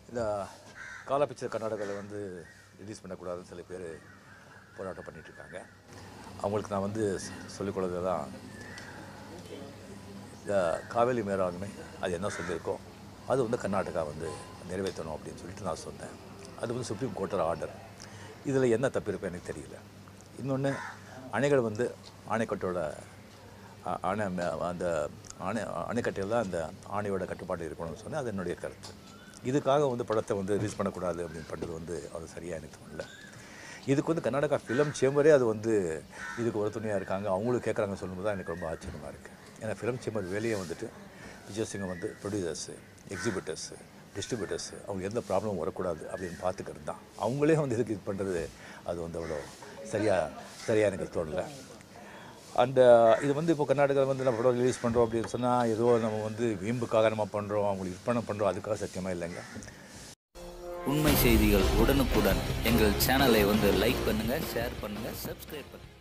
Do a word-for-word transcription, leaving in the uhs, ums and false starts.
இந்த காலா பிக்சர் கர்நாடகாவில் வந்து ரிலீஸ் பண்ணக்கூடாதுன்னு சில பேர் போராட்டம் பண்ணிகிட்ருக்காங்க. அவங்களுக்கு நான் வந்து சொல்லிக்கொள்வது தான், இந்த காவேரி மேலாண்மை அது என்ன சொல்லியிருக்கோ அது வந்து கர்நாடகா வந்து நிறைவேற்றணும் அப்படின்னு சொல்லிட்டு நான் சொன்னேன். அது வந்து சுப்ரீம் கோர்ட்டோட ஆர்டர். இதில் என்ன தப்பு இருக்கும் எனக்கு தெரியல. இன்னொன்று, அணைகள் வந்து அணைக்கட்டோட அணை அந்த அணை அணைக்கட்டையில் தான் அந்த ஆணையோட கட்டுப்பாடு இருக்கணும்னு சொன்னேன். அது என்னுடைய கருத்து. இதுக்காக வந்து படத்தை வந்து ரிலீஸ் பண்ணக்கூடாது அப்படின்னு பண்ணுறது வந்து அது சரியாக எனக்கு தோணல. இதுக்கு வந்து கர்நாடகா ஃபிலிம் சேம்பரே அது வந்து இதுக்கு ஒரு துணையாக இருக்காங்க, அவங்களுக்கு கேட்குறாங்க சொல்லும்போது தான் எனக்கு ரொம்ப ஆச்சரியமாக இருக்குது. ஏன்னா ஃபிலிம் சேம்பர் வெளியே வந்துட்டு விஜயசிங்கம் வந்து ப்ரொடியூசர்ஸு, எக்ஸிபிட்டர்ஸு, டிஸ்ட்ரிபியூட்டர்ஸு அவங்க எந்த ப்ராப்ளமும் வரக்கூடாது அப்படின்னு பார்த்துக்கிறது தான். அவங்களே வந்து இதுக்கு இது பண்ணுறது அது வந்து அவ்வளோ சரியாக சரியாக எனக்கு தோணலை. அந்த இது வந்து இப்போ கர்நாடகாவில் வந்து நம்ம படம் ரிலீஸ் பண்ணுறோம் அப்படின்னு சொன்னால் ஏதோ நம்ம வந்து வீம்புக்காக நம்ம பண்ணுறோம், அவங்களுக்கு விற்பனை பண்ணுறோம், அதுக்காக சத்தியமாக இல்லைங்க. உண்மை செய்திகள் உடனுக்குடன் எங்கள் சேனலை வந்து லைக் பண்ணுங்கள், ஷேர் பண்ணுங்கள், சப்ஸ்கிரைப் பண்ணுங்கள்.